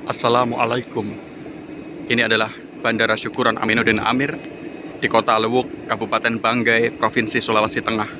Assalamualaikum. Ini adalah Bandara Syukuran Aminuddin Amir di Kota Luwuk, Kabupaten Banggai, Provinsi Sulawesi Tengah.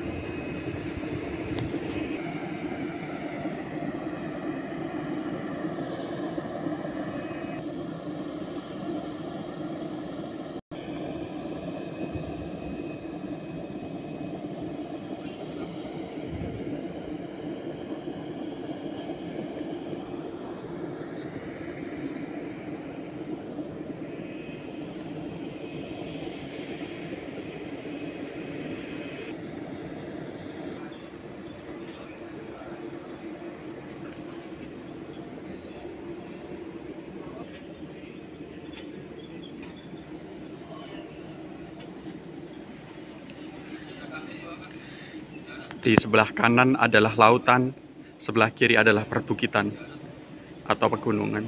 Di sebelah kanan adalah lautan, sebelah kiri adalah perbukitan atau pegunungan.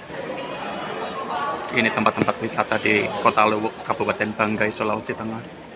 Ini tempat-tempat wisata di Kota Luwuk, Kabupaten Banggai, Sulawesi Tengah.